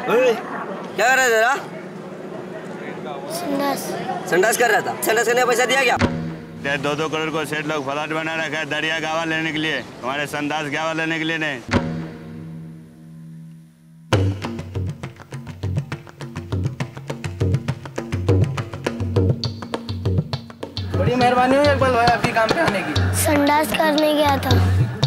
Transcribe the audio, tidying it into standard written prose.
क्या कर रहा था तेरा? संडास कर रहा था। संडास करने का पैसा दिया क्या? 2-2 करोड़ को सेठ लोग फ्लैट बना रखा है दरिया गावा लेने के लिए, तुम्हारे संडास गावा लेने के लिए नहीं। बड़ी मेहरबानी हुई इकबाल भाई आपकी काम पे आने की। संडास करने गया था।